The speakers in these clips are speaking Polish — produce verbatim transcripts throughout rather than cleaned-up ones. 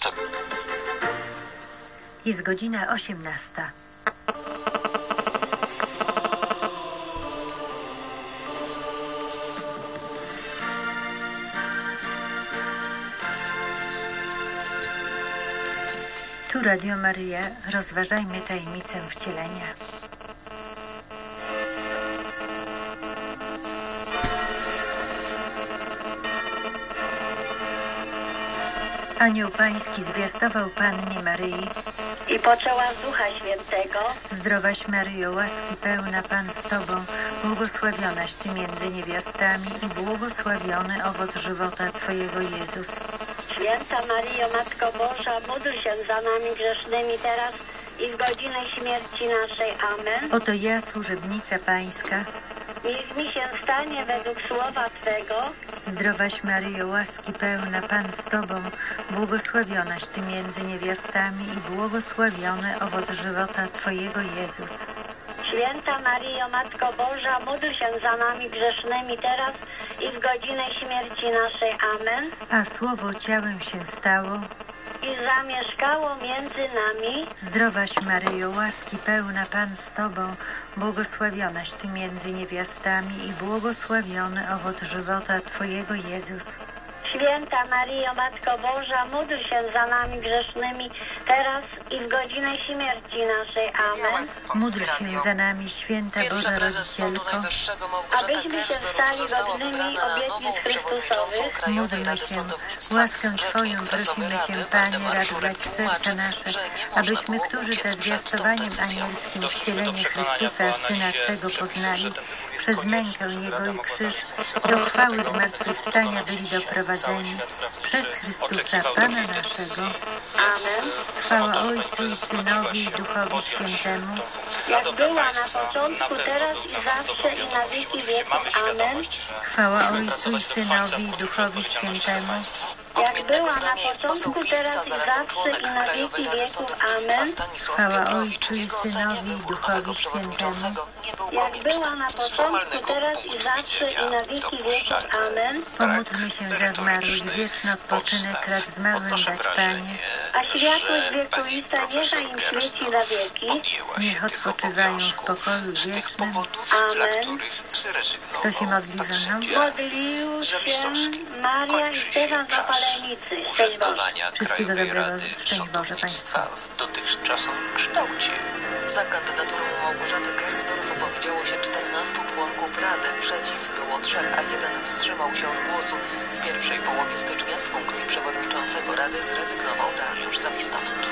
Jest godzina osiemnasta. Tu Radio Maryja. Rozważajmy tajemnicę wcielenia. Anioł Pański zwiastował Pannie Maryi i poczęła z Ducha Świętego. Zdrowaś Maryjo, łaski pełna, Pan z Tobą, błogosławionaś Ty między niewiastami i błogosławiony owoc żywota Twojego, Jezus. Święta Maryjo, Matko Boża, módl się za nami grzesznymi teraz i w godzinę śmierci naszej. Amen. Oto ja, służebnica Pańska. Niech mi się stanie według słowa Twego. Zdrowaś Maryjo, łaski pełna, Pan z Tobą, błogosławionaś Ty między niewiastami i błogosławiony owoc żywota Twojego, Jezus. Święta Maryjo, Matko Boża, módl się za nami grzesznymi teraz i w godzinę śmierci naszej. Amen. A Słowo ciałem się stało i zamieszkało między nami. Zdrowaś Maryjo, łaski pełna, Pan z Tobą, błogosławionaś Ty między niewiastami i błogosławiony owoc żywota Twojego, Jezus. Święta Maryjo, Matko Boża, módl się za nami grzesznymi teraz i w godzinę śmierci naszej. Amen. Módl się za nami, Święta Boża Rodzicielko, abyśmy się stali godnymi obietnic Chrystusowych. Módlmy się, łaskę Twoją prosimy Cię, Panie, racz dać serca nasze, abyśmy, którzy za zwiastowaniem anielskim wcielenie Chrystusa, Syna Twego, poznali, przez mękę Jego i krzyż, do chwały zmartwychwstania byli doprowadzeni, przez Chrystusa, Pana naszego. Amen. Chwała Ojcu i Synowi i Duchowi Świętemu, jak była na początku, teraz i zawsze i na wieki wieków. Amen. Chwała Ojcu i Synowi i Duchowi Świętemu, jak była na początku, teraz i zawsze i na wieki wieków. Amen. Chwała Ojcu i Synowi i Duchowi Świętemu, jak była na początku, teraz i zawsze i na wieki wieków. Amen. Pomódlmy się za zmarłych, wieczny odpoczynek raz zmarłym dać, Panie, a światłość wiekuista niechaj im świeci na wieki. Niech odpoczywają w pokoju wiecznym. Amen. Kto się modli ze mną? Modlił się Maria i Stefan Zapalenicy. Szczęść Boże. Wszystkiego dobrego, szczęść Boże Państwu. W dotychczasowym kształcie. Za kandydaturą Małgorzaty Gersdorf opowiedziało się czternastu członków Rady. Przeciw było trzech, a jeden wstrzymał się od głosu. W pierwszej połowie stycznia z funkcji przewodniczącego Rady zrezygnował Dariusz Zawistowski.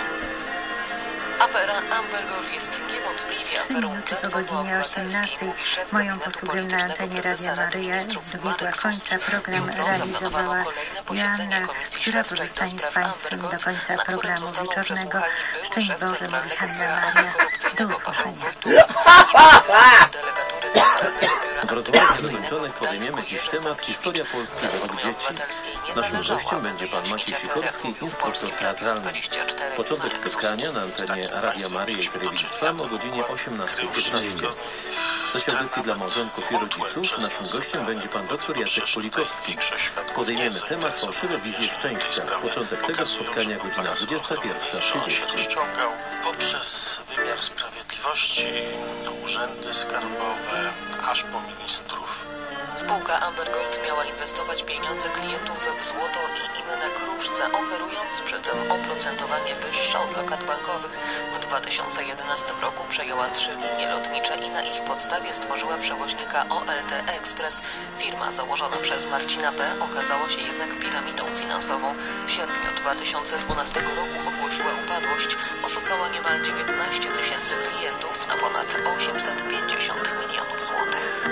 Afera Amber Gold jest niewątpliwie aferą Platformy Obywatelskiej, mówi szef moją gabinetu posługę na politycznego antenie prezesa Radia Rady Maryja Ministrów dobiegła Marek końca. Suski. Program Jutro realizowała zaplanowano kolejne posiedzenie Joanna, Komisji która Śledczej do pozostanie z spraw Amber Państwem do Gold, końca na którym programu zostaną wieczornego. przesłuchani były Szczęść szef Boże, mówi Centralnego Hanna Biura Maria. Do Antykorupcyjnego Paweł usłyszenia. Wojtuch, delegatury Centralnego Biura W rozmowie Antykorupcyjnego zakończonych w podejmiemy Gdańsku dziś Jerzy temat historia Stankiewicz. Polski według Platformie dzieci. Obywatelskiej nie Naszym zależało, gościem aby będzie pan wyjaśnić Maciej aferę Sikorski, w instruktor Polskim Radiu teatralny. dwadzieścia cztery. Początek Marek spotkania Suski. na antenie Radia Maryja i Telewizji Trwam o godzinie osiemnastej piętnaście. W czasie audycji dla małżonków i rodziców naszym gościem będzie pan dr Jacek Polikowski. Podejmiemy temat fałszywe wizje szczęścia. Początek tego spotkania godzina dwudziesta pierwsza trzydzieści. Rozciągał poprzez wymiar sprawiedliwości, urzędy skarbowe, aż po ministrów. Spółka Amber Gold miała inwestować pieniądze klientów w złoto i inne kruszce, oferując przy tym oprocentowanie wyższe od lokat bankowych. W dwa tysiące jedenastym roku przejęła trzy linie lotnicze i na ich podstawie stworzyła przewoźnika O L T Express. Firma założona przez Marcina P. okazała się jednak piramidą finansową. W sierpniu dwa tysiące dwunastego roku ogłosiła upadłość. Oszukała niemal dziewiętnaście tysięcy klientów na ponad osiemset pięćdziesiąt milionów złotych.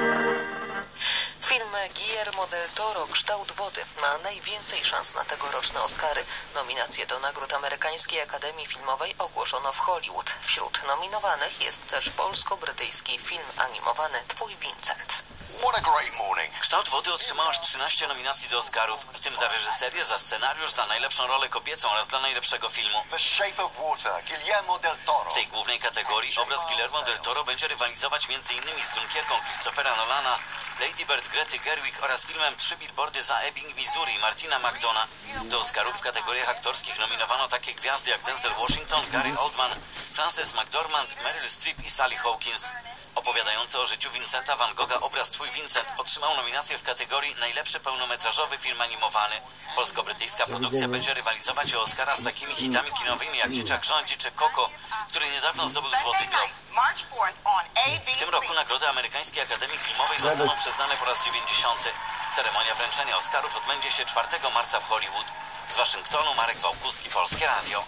Film Guillermo del Toro Kształt wody ma najwięcej szans na tegoroczne Oscary. Nominacje do nagród Amerykańskiej Akademii Filmowej ogłoszono w Hollywood. Wśród nominowanych jest też polsko-brytyjski film animowany Twój Vincent. Kształt wody otrzymał aż trzynaście nominacji do Oscarów, w tym za reżyserię, za scenariusz, za najlepszą rolę kobiecą oraz dla najlepszego filmu. W tej głównej kategorii obraz Guillermo del Toro będzie rywalizować między innymi z Dunkierką Christophera Nolana, Lady Bird Grety Gerwig oraz filmem Trzy billboardy za Ebbing, Missouri Martina McDonagh. Do Oscarów w kategoriach aktorskich nominowano takie gwiazdy jak Denzel Washington, Gary Oldman, Frances McDormand, Meryl Streep i Sally Hawkins. Opowiadający o życiu Vincenta van Gogha obraz Twój Vincent otrzymał nominację w kategorii Najlepszy pełnometrażowy film animowany. Polsko-brytyjska produkcja będzie rywalizować o Oscara z takimi hitami kinowymi jak Dzieciak rządzi czy Coco, który niedawno zdobył Złoty Glob. W tym roku nagrody Amerykańskiej Akademii Filmowej zostaną przyznane po raz dziewięćdziesiąty. Ceremonia wręczenia Oscarów odbędzie się czwartego marca w Hollywood. Z Waszyngtonu Marek Wałkuski, Polskie Radio.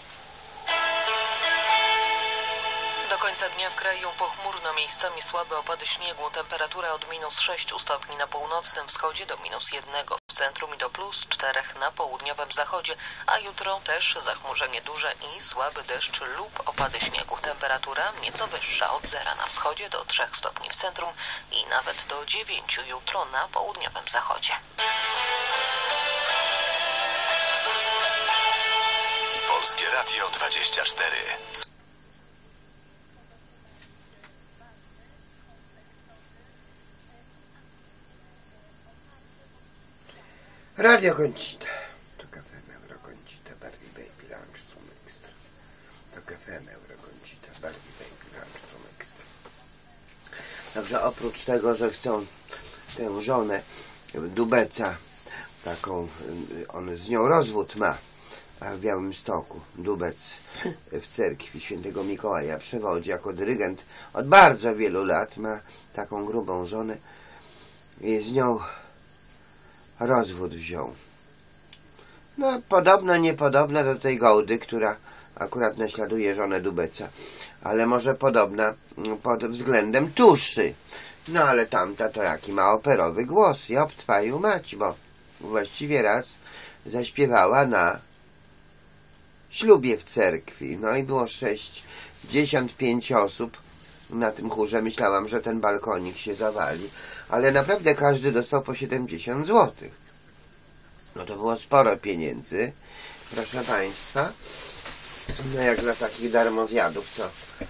Do końca dnia w kraju pochmurno, miejscami słabe opady śniegu. Temperatura od minus sześciu stopni na północnym wschodzie do minus jednego w centrum i do plus czterech na południowym zachodzie, a jutro też zachmurzenie duże i słaby deszcz lub opady śniegu. Temperatura nieco wyższa od zera na wschodzie do trzech stopni w centrum i nawet do dziewięciu jutro na południowym zachodzie. Polskie Radio dwadzieścia cztery. Radio Koncita. To K F M Euro Koncita, Barbie Baby Langstrom Extra. To K F M Euro Koncita, Barbie Baby Langstrom Extra. Także oprócz tego, że chcą tę żonę Dubeca, taką, on z nią rozwód ma, a w Białymstoku Dubec w cerkwi świętego Mikołaja przewodzi jako dyrygent od bardzo wielu lat, ma taką grubą żonę i z nią rozwód wziął. No, podobno, niepodobna do tej Gołdy, która akurat naśladuje żonę Dubeca, ale może podobna pod względem tuszy. No, ale tamta to jaki ma operowy głos, job twaju mać, bo właściwie raz zaśpiewała na ślubie w cerkwi. No i było sześćdziesiąt pięć osób na tym chórze. Myślałam, że ten balkonik się zawali, ale naprawdę każdy dostał po siedemdziesiąt złotych. No to było sporo pieniędzy, proszę Państwa. No jak dla takich darmozjadów, co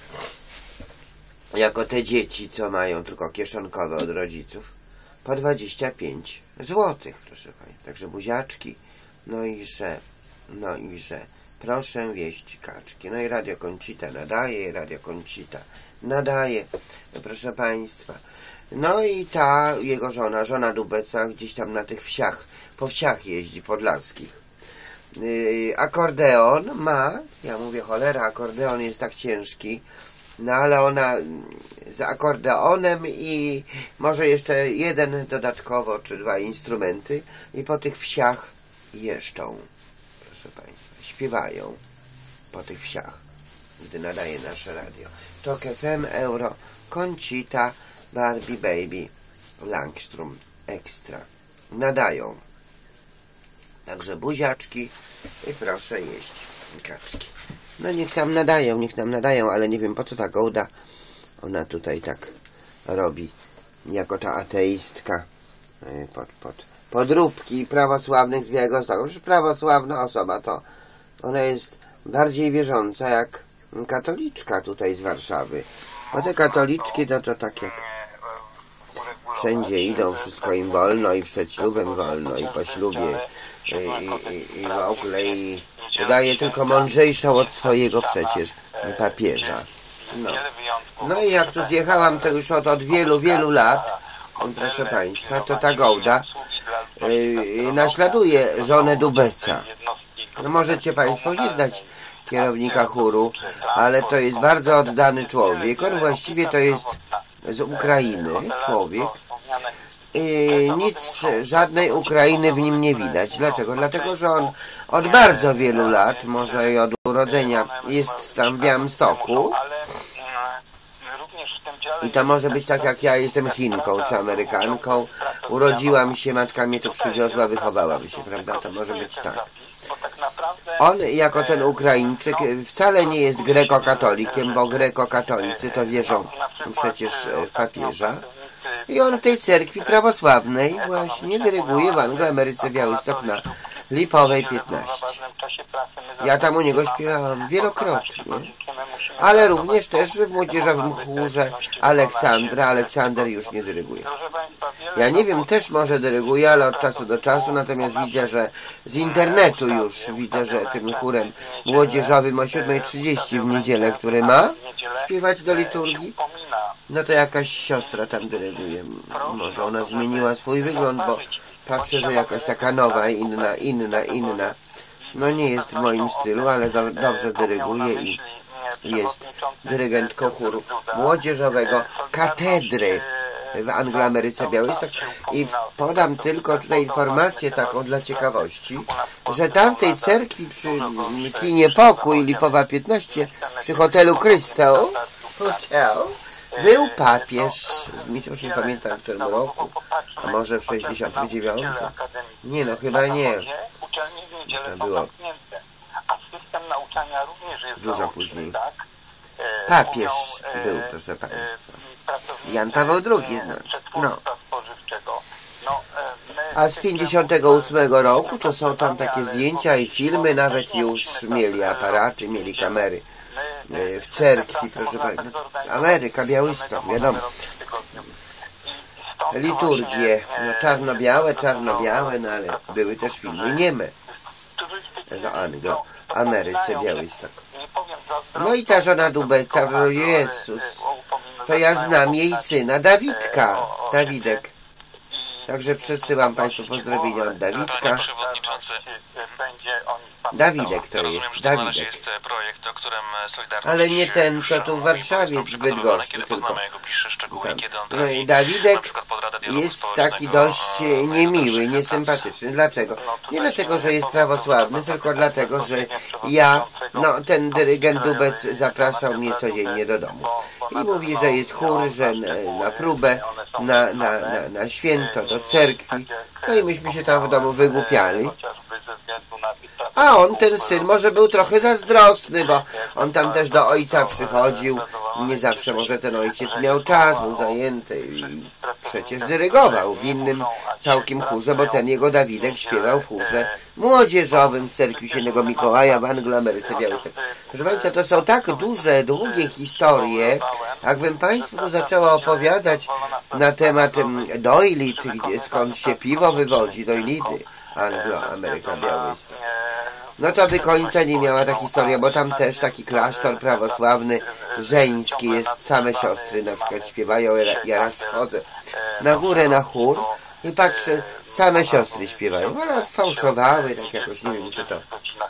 jako te dzieci, co mają tylko kieszonkowe od rodziców, po dwadzieścia pięć złotych, proszę Państwa. Także buziaczki, no i że, no i że, proszę wieść kaczki. No i Radio Koncita nadaje, i Radio Koncita nadaje, proszę Państwa. No i ta jego żona, żona Dubeca, gdzieś tam na tych wsiach, po wsiach jeździ podlaskich. Yy, akordeon ma, ja mówię cholera, akordeon jest tak ciężki, no ale ona z akordeonem i może jeszcze jeden dodatkowo, czy dwa instrumenty i po tych wsiach jeżdżą, proszę Państwa, śpiewają po tych wsiach, gdy nadaje nasze radio. To K F M Euro Koncita, Barbie Baby Langstrom Extra nadają. Także buziaczki i proszę jeść kaczki. No niech tam nadają, niech tam nadają, ale nie wiem po co ta Gołda. Ona tutaj tak robi, jako ta ateistka pod, pod podróbki prawosławnych z Białegostoku. Przecież prawosławna osoba to ona jest bardziej wierząca jak katoliczka tutaj z Warszawy. Bo te katoliczki to, to tak jak wszędzie idą, wszystko im wolno i przed ślubem wolno i po ślubie i, i, i w ogóle i udaje tylko mądrzejszą od swojego przecież papieża. No, no i jak tu zjechałam to już od, od wielu, wielu lat, proszę Państwa, to ta Gołda yy, naśladuje żonę Dubeca. No możecie Państwo nie znać kierownika chóru, ale to jest bardzo oddany człowiek. On właściwie to jest z Ukrainy człowiek. I nic, żadnej Ukrainy w nim nie widać. Dlaczego? Dlatego, że on od bardzo wielu lat, może i od urodzenia, jest tam w Białymstoku. I to może być tak, jak ja jestem Chinką czy Amerykanką. Urodziłam się, matka mnie tu przywiozła, wychowałam się, prawda? To może być tak. On, jako ten Ukraińczyk, wcale nie jest grekokatolikiem, bo grekokatolicy to wierzą przecież w papieża. I on w tej cerkwi prawosławnej właśnie dyryguje w Anglii, Ameryce, Białystok na Lipowej piętnaście. Ja tam u niego śpiewałam wielokrotnie, ale również też w młodzieżowym chórze Aleksandra. Aleksander już nie dyryguje. Ja nie wiem, też może dyryguje, ale od czasu do czasu, natomiast widzę, że z internetu już widzę, że tym chórem młodzieżowym o siódmej trzydzieści w niedzielę, który ma śpiewać do liturgii, no to jakaś siostra tam dyryguje. Może ona zmieniła swój wygląd, bo patrzę, że jakaś taka nowa, inna, inna, inna. No nie jest w moim stylu, ale do, dobrze dyryguje i jest dyrygentką chóru młodzieżowego Katedry w Anglo-Ameryce Białystok. I podam tylko tutaj informację taką dla ciekawości, że tam w tej cerkwi przy kinie Pokój, Lipowa piętnaście, przy hotelu Krystał, hotel, był papież, już nie pamiętam w którym roku, a może w sześćdziesiątym dziewiątym. Nie no, chyba nie. To było dużo później. Papież był, proszę Państwa. Jan Paweł drugi. No. no. A z pięćdziesiątego ósmego roku to są tam takie zdjęcia i filmy, nawet już mieli aparaty, mieli kamery w cerkwi, proszę Państwa. Ameryka, Białystok, wiadomo. Liturgie, no czarno-białe, czarno-białe, no ale były też filmy nieme w Anglo, Ameryce, Białystok. No i ta żona Dubeca, o Jezus, to ja znam jej syna, Dawidka, Dawidek. Także przesyłam Państwu pozdrowienia od Dawidka. Dawidek to jest, Dawidek. jest projekt, o którym Solidarność... Ale nie ten, co tu w Warszawie, w Bydgoszczy, tylko. No i Dawidek jest taki dość niemiły, niesympatyczny. Dlaczego? Nie dlatego, że jest prawosławny, tylko dlatego, że ja, no ten dyrygent Dubec zapraszał mnie codziennie do domu. I mówi, że jest chór, że na próbę, na, na, na, na święto, do cerkwi. No i myśmy się tam w domu wygłupiali. A on, ten syn, może był trochę zazdrosny, bo on tam też do ojca przychodził. Nie zawsze może ten ojciec miał czas, był zajęty i przecież dyrygował w innym całkiem chórze, bo ten jego Dawidek śpiewał w chórze młodzieżowym w cerkwi Świętego Mikołaja w Anglo-Ameryce Białystok. Proszę Państwa, to są tak duże, długie historie, jakbym Państwu tu zaczęła opowiadać na temat Doilit, gdzie skąd się piwo wywodzi, Doilidy. Anglo-Ameryka Białystok. No to by końca nie miała ta historia, bo tam też taki klasztor prawosławny, żeński jest, same siostry na przykład śpiewają, ja raz schodzę na górę na chór i patrzę, same siostry śpiewają, ale fałszowały, tak jakoś, nie wiem czy to.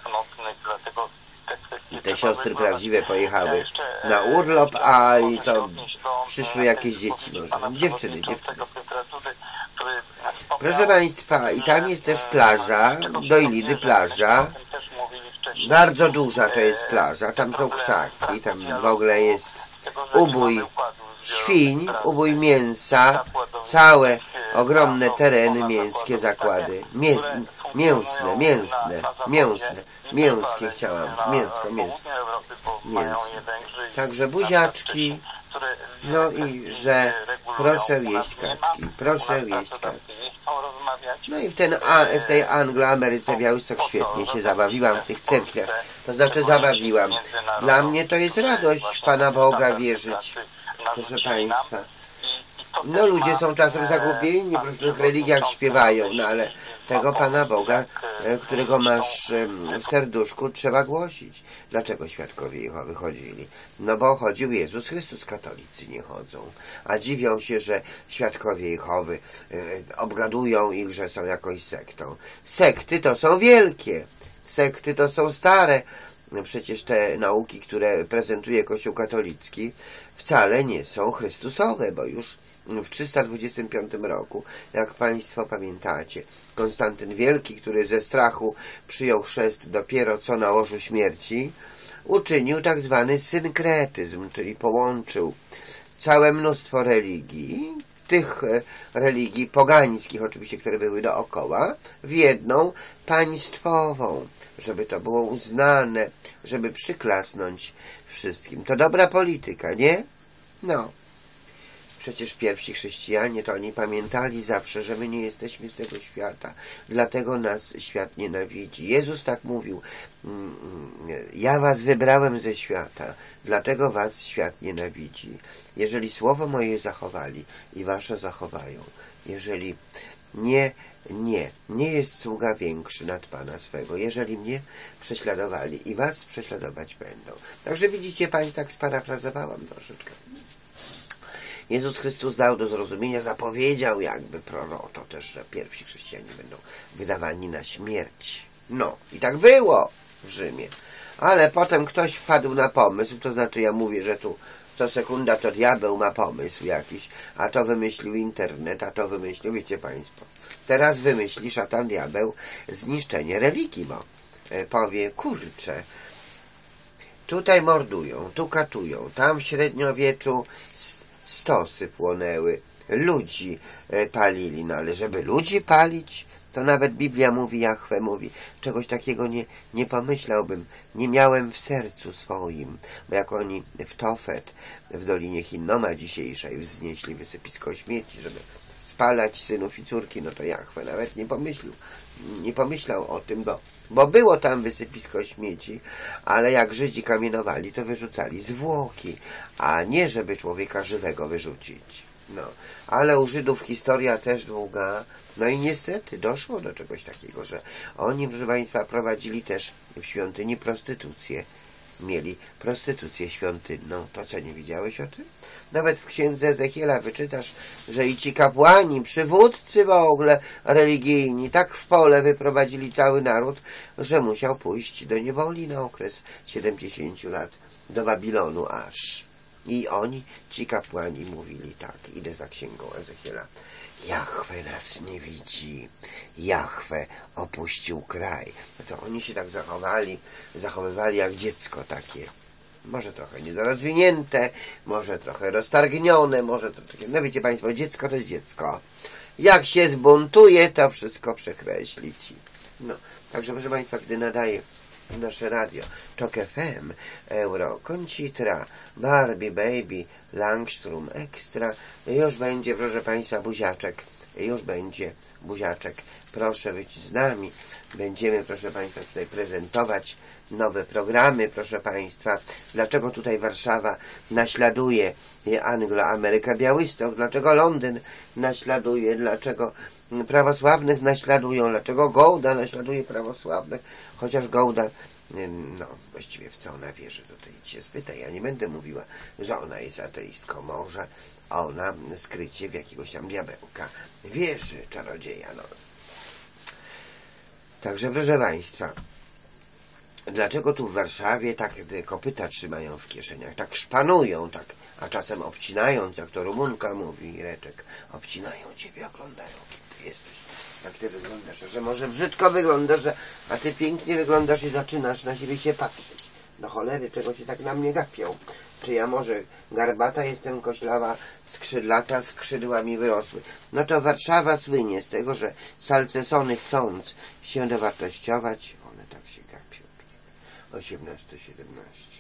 I te siostry prawdziwe pojechały na urlop, a i to przyszły jakieś dzieci może, dziewczyny, dziewczyny. Proszę Państwa, i tam jest też plaża, Doilidy plaża, bardzo duża to jest plaża, tam są krzaki, tam w ogóle jest ubój świń, ubój mięsa, całe ogromne tereny mięskie, zakłady, Mię, mięsne, mięsne, mięsne, mięskie chciałam, mięsko, mięsko, mięsne. Także buziaczki, no i że proszę jeść kaczki, proszę jeść kaczki. No i w, ten, a, w tej Anglo-Ameryce Białystok świetnie się zabawiłam w tych cerkwiach. To znaczy zabawiłam. Dla mnie to jest radość w Pana Boga wierzyć, proszę Państwa. No ludzie są czasem zagubieni, w różnych religiach śpiewają, no ale tego Pana Boga, którego masz w serduszku, trzeba głosić. Dlaczego świadkowie Jehowy chodzili? No bo chodził Jezus Chrystus, katolicy nie chodzą. A dziwią się, że świadkowie Jehowy obgadują ich, że są jakąś sektą. Sekty to są wielkie. Sekty to są stare. Przecież te nauki, które prezentuje Kościół katolicki, wcale nie są chrystusowe, bo już w trzysta dwudziestym piątym roku, jak Państwo pamiętacie, Konstantyn Wielki, który ze strachu przyjął chrzest dopiero co na łożu śmierci, uczynił tak zwany synkretyzm, czyli połączył całe mnóstwo religii, tych religii pogańskich oczywiście, które były dookoła, w jedną państwową, żeby to było uznane, żeby przyklasnąć wszystkim. To dobra polityka, nie? No. przecież pierwsi chrześcijanie, to oni pamiętali zawsze, że my nie jesteśmy z tego świata. Dlatego nas świat nienawidzi. Jezus tak mówił, ja was wybrałem ze świata, dlatego was świat nienawidzi. Jeżeli słowo moje zachowali i wasze zachowają, jeżeli nie, nie, nie jest sługa większy nad Pana swego, jeżeli mnie prześladowali i was prześladować będą. Także widzicie, Pani, tak sparafrazowałam troszeczkę. Jezus Chrystus dał do zrozumienia, zapowiedział jakby proroczo też, że pierwsi chrześcijanie będą wydawani na śmierć. No, i tak było w Rzymie. Ale potem ktoś wpadł na pomysł, to znaczy ja mówię, że tu co sekunda to diabeł ma pomysł jakiś, a to wymyślił internet, a to wymyślił, wiecie Państwo. Teraz wymyśli szatan diabeł zniszczenie religii, bo powie, kurczę, tutaj mordują, tu katują, tam w średniowieczu stosy płonęły, ludzi palili, no ale żeby ludzi palić, to nawet Biblia mówi, Jahwe mówi, czegoś takiego nie, nie pomyślałbym, nie miałem w sercu swoim, bo jak oni w Tofet, w Dolinie Hinnoma dzisiejszej wznieśli wysypisko śmieci, żeby spalać synów i córki, no to Jahwe nawet nie pomyślił, nie pomyślał o tym, bo, bo było tam wysypisko śmieci, ale jak Żydzi kamienowali, to wyrzucali zwłoki, a nie żeby człowieka żywego wyrzucić. No, ale u Żydów historia też długa, no i niestety doszło do czegoś takiego, że oni, proszę Państwa, prowadzili też w świątyni prostytucję. Mieli prostytucję świątynną. To co, nie widziałeś o tym? Nawet w księdze Ezechiela wyczytasz, że i ci kapłani, przywódcy w ogóle religijni, tak w pole wyprowadzili cały naród, że musiał pójść do niewoli na okres siedemdziesięciu lat, do Babilonu aż. I oni, ci kapłani, mówili tak, idę za księgą Ezechiela, Jahwe nas nie widzi, Jahwe opuścił kraj. No to oni się tak zachowali, zachowywali jak dziecko takie, może trochę niedorozwinięte, może trochę roztargnione, może to takie, no wiecie Państwo, dziecko to jest dziecko. Jak się zbuntuje, to wszystko przekreśli ci. No, także proszę Państwa, gdy nadaje nasze radio, Tok F M, Euro, Concitra, Barbie, Baby, Langstrom, Extra, już będzie, proszę Państwa, buziaczek, już będzie buziaczek, proszę być z nami, będziemy, proszę Państwa, tutaj prezentować nowe programy, proszę Państwa, dlaczego tutaj Warszawa naśladuje Anglo-Ameryka, Białystok, dlaczego Londyn naśladuje, dlaczego prawosławnych naśladują, dlaczego Gołda naśladuje prawosławnych, chociaż Gołda, no właściwie w co ona wierzy, tutaj się spyta, ja nie będę mówiła, że ona jest ateistką, może ona skrycie w jakiegoś tam diabełka wierzy, czarodzieja, no. Także proszę Państwa, dlaczego tu w Warszawie tak kopyta trzymają w kieszeniach, tak szpanują, tak, a czasem obcinając, jak to Rumunka mówi, Ireczek, obcinają ciebie, oglądają, kim ty jesteś, jak ty wyglądasz, że może brzydko wyglądasz, że, a ty pięknie wyglądasz i zaczynasz na siebie się patrzeć. Do cholery, czego się tak na mnie gapią? Czy ja może garbata jestem, koślawa, skrzydlata, skrzydła mi wyrosły? No to Warszawa słynie z tego, że salcesony chcąc się dowartościować, one tak się gapią. osiemnaście siedemnaście.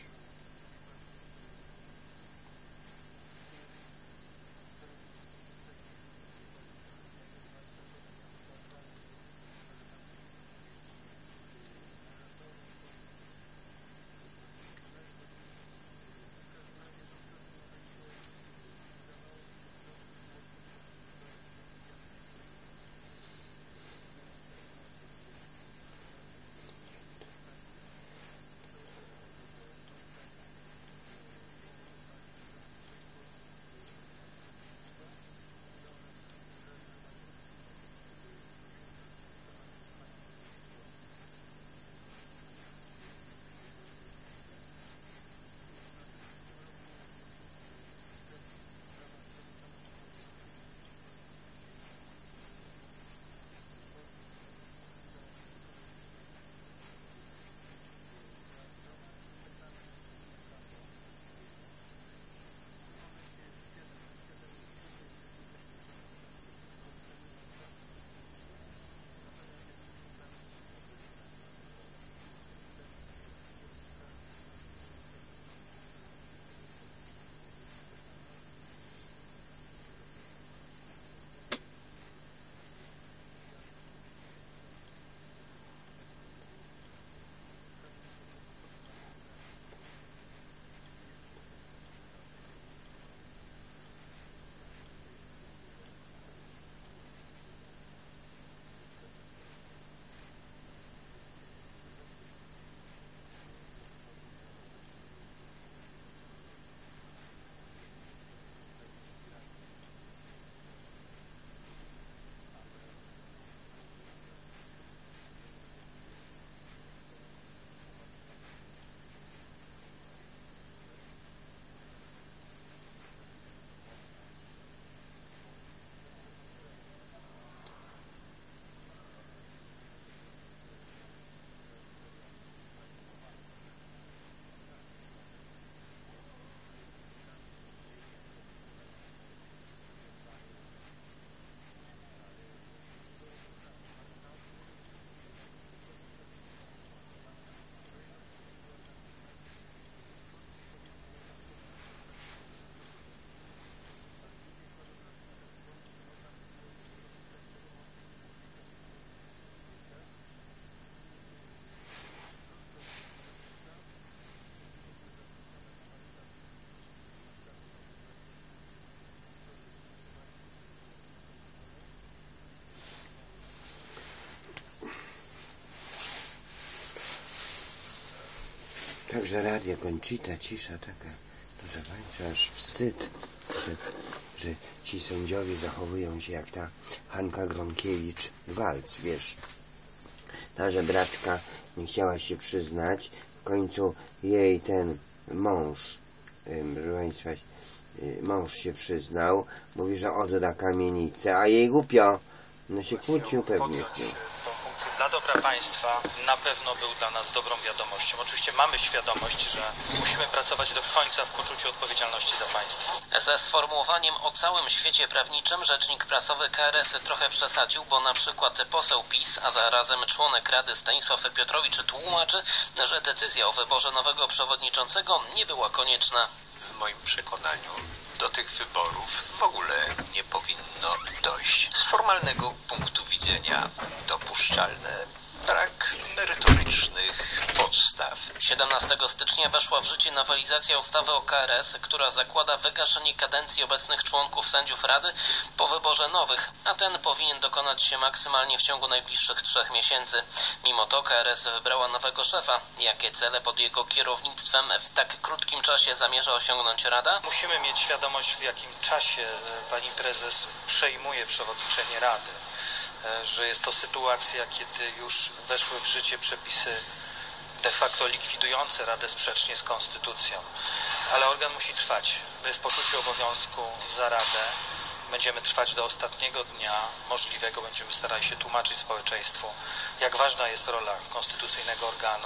Także Radio Conchita, cisza taka, proszę Państwa, aż wstyd, że, że ci sędziowie zachowują się jak ta Hanka Gronkiewicz-Walc, wiesz. Ta żebraczka nie chciała się przyznać, w końcu jej ten mąż, proszę Państwa, mąż się przyznał, mówi, że odda kamienicę, a jej głupio, no się kłócił pewnie z nią. Dla dobra państwa na pewno był dla nas dobrą wiadomością. Oczywiście mamy świadomość, że musimy pracować do końca w poczuciu odpowiedzialności za państwo. Ze sformułowaniem o całym świecie prawniczym rzecznik prasowy K R S trochę przesadził, bo na przykład poseł PiS, a zarazem członek Rady Stanisław Piotrowicz tłumaczy, że decyzja o wyborze nowego przewodniczącego nie była konieczna. W moim przekonaniu do tych wyborów w ogóle nie powinno dojść. Z formalnego punktu widzenia dopuszczalne brak merytorycznych podstaw. siedemnastego stycznia weszła w życie nowelizacja ustawy o K R S, która zakłada wygaszenie kadencji obecnych członków sędziów Rady po wyborze nowych, a ten powinien dokonać się maksymalnie w ciągu najbliższych trzech miesięcy. Mimo to K R S wybrała nowego szefa. Jakie cele pod jego kierownictwem w tak krótkim czasie zamierza osiągnąć Rada? Musimy mieć świadomość, w jakim czasie pani prezes przejmuje przewodniczenie Rady. Że jest to sytuacja, kiedy już weszły w życie przepisy de facto likwidujące Radę sprzecznie z konstytucją. Ale organ musi trwać. My w poczuciu obowiązku za Radę będziemy trwać do ostatniego dnia możliwego. Będziemy starali się tłumaczyć społeczeństwu, jak ważna jest rola konstytucyjnego organu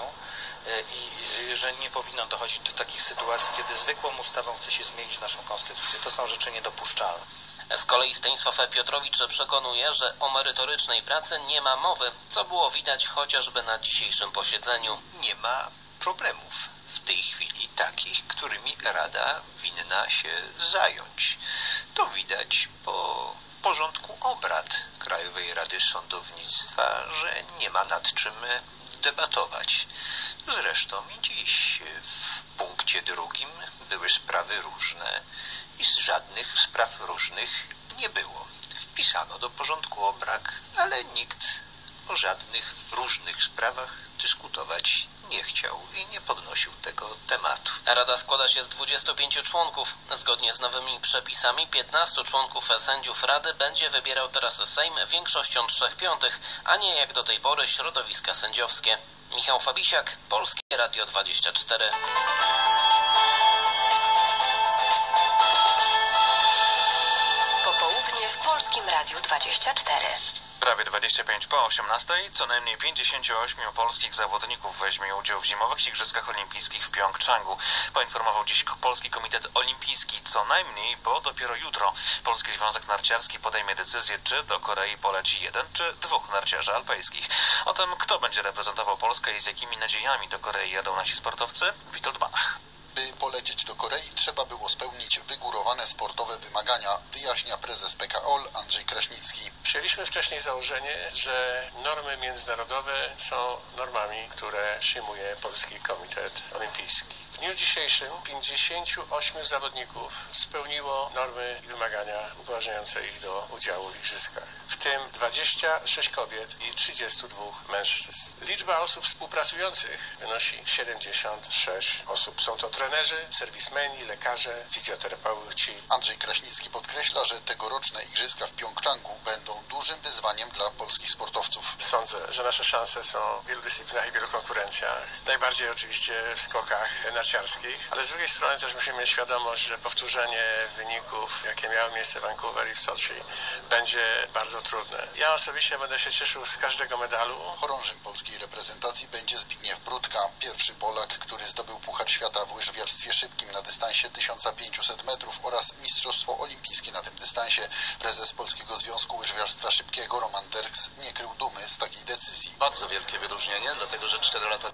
i że nie powinno dochodzić do takich sytuacji, kiedy zwykłą ustawą chce się zmienić naszą konstytucję. To są rzeczy niedopuszczalne. Z kolei Stanisław Piotrowicz przekonuje, że o merytorycznej pracy nie ma mowy, co było widać chociażby na dzisiejszym posiedzeniu. Nie ma problemów w tej chwili takich, którymi Rada winna się zająć. To widać po porządku obrad Krajowej Rady Sądownictwa, że nie ma nad czym debatować. Zresztą i dziś w punkcie drugim były sprawy różne i z żadnych spraw różnych nie było. Wpisano do porządku obrad, ale nikt o żadnych różnych sprawach dyskutować nie chciał i nie podnosił tego tematu. Rada składa się z dwudziestu pięciu członków. Zgodnie z nowymi przepisami piętnastu członków sędziów Rady będzie wybierał teraz Sejm większością trzech piątych, a nie jak do tej pory środowiska sędziowskie. Michał Fabisiak, Polskie Radio dwadzieścia cztery. Popołudnie w Polskim Radiu dwadzieścia cztery. Prawie dwadzieścia pięć po osiemnastej co najmniej pięćdziesięciu ośmiu polskich zawodników weźmie udział w zimowych Igrzyskach Olimpijskich w Pjongczangu. Poinformował dziś Polski Komitet Olimpijski. Co najmniej, bo dopiero jutro Polski Związek Narciarski podejmie decyzję, czy do Korei poleci jeden czy dwóch narciarzy alpejskich. O tym, kto będzie reprezentował Polskę i z jakimi nadziejami do Korei jadą nasi sportowcy, Witold Banach. By polecieć do Korei, trzeba było spełnić wygórowane sportowe wymagania, wyjaśnia prezes P K O L Andrzej Kraśnicki. Przyjęliśmy wcześniej założenie, że normy międzynarodowe są normami, które przyjmuje Polski Komitet Olimpijski. W dniu dzisiejszym pięćdziesięciu ośmiu zawodników spełniło normy i wymagania upoważniające ich do udziału w igrzyskach, w tym dwadzieścia sześć kobiet i trzydziestu dwóch mężczyzn. Liczba osób współpracujących wynosi siedemdziesiąt sześć osób. Są to trenerzy, serwismeni, lekarze, fizjoterapeuci. Andrzej Kraśnicki podkreśla, że tegoroczne igrzyska w Pjongczangu będą dużym wyzwaniem dla polskich sportowców. Sądzę, że nasze szanse są w wielu dyscyplinach i wielu konkurencjach. Najbardziej oczywiście w skokach narciarskich, ale z drugiej strony też musimy mieć świadomość, że powtórzenie wyników, jakie miały miejsce w Vancouver i w Soczi, będzie bardzo trudne. Ja osobiście będę się cieszył z każdego medalu. Chorążym polskiej reprezentacji będzie Zbigniew Brudka, pierwszy Polak, który zdobył Puchar Świata w łyżwiarstwie szybkim na dystansie tysiąc pięćset metrów oraz Mistrzostwo Olimpijskie na tym dystansie. Prezes Polskiego Związku Łyżwiarstwa Szybkiego Roman Derks nie krył dumy z takiej decyzji. Bardzo wielkie wyróżnienie, dlatego że cztery lata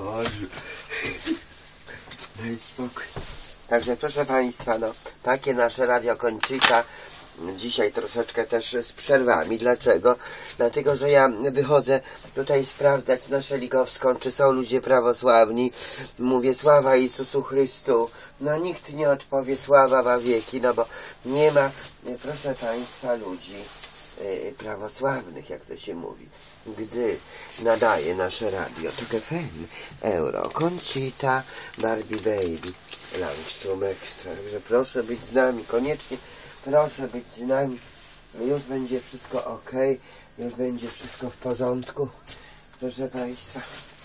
Boże. Daj spokój. Także proszę Państwa, no, takie nasze Radio Kończyka. Dzisiaj troszeczkę też z przerwami. Dlaczego? Dlatego, że ja wychodzę tutaj sprawdzać na Szeligowską, czy są ludzie prawosławni. Mówię, sława Jezusu Chrystu. No nikt nie odpowie sława wa wieki, no bo nie ma, proszę Państwa, ludzi yy, prawosławnych, jak to się mówi. Gdy nadaje nasze radio, to F M, Euro, Conchita, Barbie Baby, Langstrom Extra. Także proszę być z nami, koniecznie proszę być z nami. Już będzie wszystko ok, już będzie wszystko w porządku. Proszę Państwa,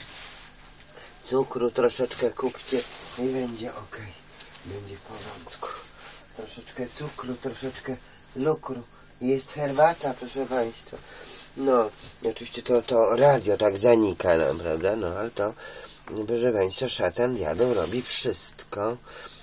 cukru troszeczkę kupcie i będzie ok, będzie w porządku. Troszeczkę cukru, troszeczkę lukru. Jest herbata, proszę Państwa. No, oczywiście to, to radio tak zanika nam, prawda? No, ale to, proszę Państwa, szatan, diabeł robi wszystko.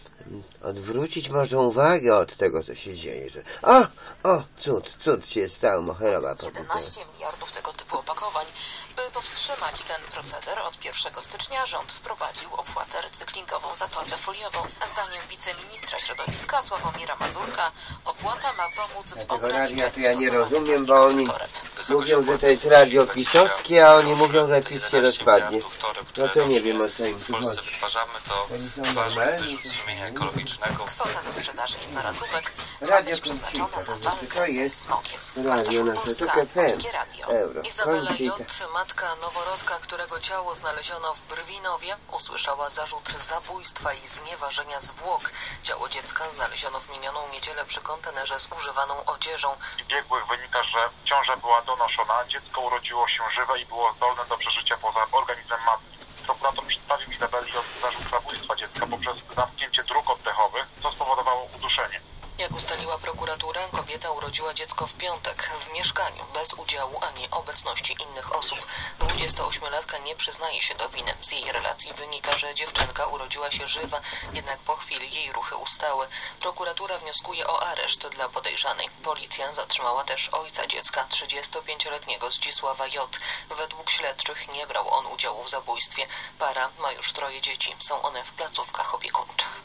Odwrócić może uwagę od tego, co się dzieje. Że... O! O! Cud! Cud się stał. Moherowa powiedziała. jedenaście miliardów tego typu opakowań. By powstrzymać ten proceder, od pierwszego stycznia rząd wprowadził opłatę recyklingową za torbę foliową. A zdaniem wiceministra środowiska Sławomira Mazurka opłata ma pomóc w ograniczeniu to ja nie rozumiem, bo oni mówią, że to jest radio pisowskie, a oni mówią, że PiS się rozpadnie. No to nie wiem, o co im tu chodzi. Wytwarzamy to ważny wyrzut sumienia ekologicznego. Kwota ze sprzedaży jednorazówek ma być przeznaczona na walkę ze smogiem. Radio nasze, to F M, Euro, Izabela J., matka noworodka, którego ciało znaleziono w Brwinowie, usłyszała zarzut zabójstwa i znieważenia zwłok. Ciało dziecka znaleziono w minioną niedzielę przy kontenerze z używaną odzieżą. Z biegłych wynika, że ciąża była donoszona, dziecko urodziło się żywe i było zdolne do przeżycia poza organizmem matki. Prokurator przedstawił Izabeli J. zarzut zabójstwa dziecka poprzez zamknięcie dróg oddechowych, co spowodowało uduszenie. Jak ustaliła prokuratura, kobieta urodziła dziecko w piątek w mieszkaniu, bez udziału ani obecności innych osób. dwudziestoośmiolatka nie przyznaje się do winy. Z jej relacji wynika, że dziewczynka urodziła się żywa, jednak po chwili jej ruchy ustały. Prokuratura wnioskuje o areszt dla podejrzanej. Policja zatrzymała też ojca dziecka, trzydziestopięcioletniego Zdzisława J. Według śledczych nie brał on udziału w zabójstwie. Para ma już troje dzieci. Są one w placówkach opiekuńczych.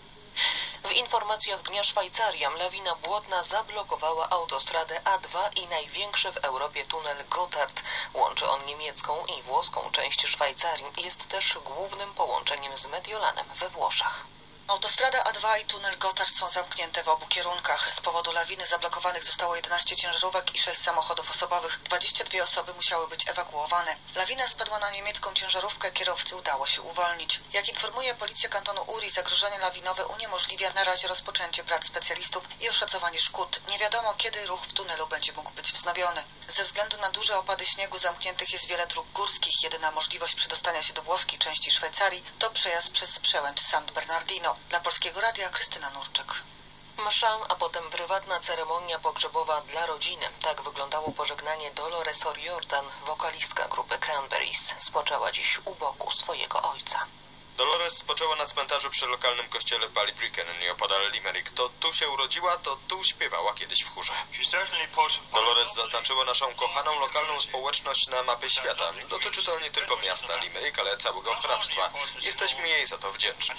W informacjach Dnia Szwajcaria lawina błotna zablokowała autostradę A dwa i największy w Europie tunel Gotthard. Łączy on niemiecką i włoską część Szwajcarii. Jest też głównym połączeniem z Mediolanem we Włoszech. Autostrada A dwa i tunel Gotthard są zamknięte w obu kierunkach. Z powodu lawiny zablokowanych zostało jedenaście ciężarówek i sześć samochodów osobowych. dwadzieścia dwie osoby musiały być ewakuowane. Lawina spadła na niemiecką ciężarówkę, kierowcy udało się uwolnić. Jak informuje policja kantonu Uri, zagrożenie lawinowe uniemożliwia na razie rozpoczęcie prac specjalistów i oszacowanie szkód. Nie wiadomo, kiedy ruch w tunelu będzie mógł być wznowiony. Ze względu na duże opady śniegu zamkniętych jest wiele dróg górskich. Jedyna możliwość przedostania się do włoskiej części Szwajcarii to przejazd przez przełęcz San Bernardino. Dla Polskiego Radia Krystyna Nurczyk. Msza, a potem prywatna ceremonia pogrzebowa dla rodziny. Tak wyglądało pożegnanie Dolores O'Riordan, wokalistka grupy Cranberries. Spoczęła dziś u boku swojego ojca. Dolores spoczęła na cmentarzu przy lokalnym kościele w Ballybricken, nieopodal Limerick. To tu się urodziła, to tu śpiewała kiedyś w chórze. Dolores zaznaczyła naszą kochaną lokalną społeczność na mapie świata. Dotyczy to nie tylko miasta Limerick, ale całego hrabstwa. Jesteśmy jej za to wdzięczni.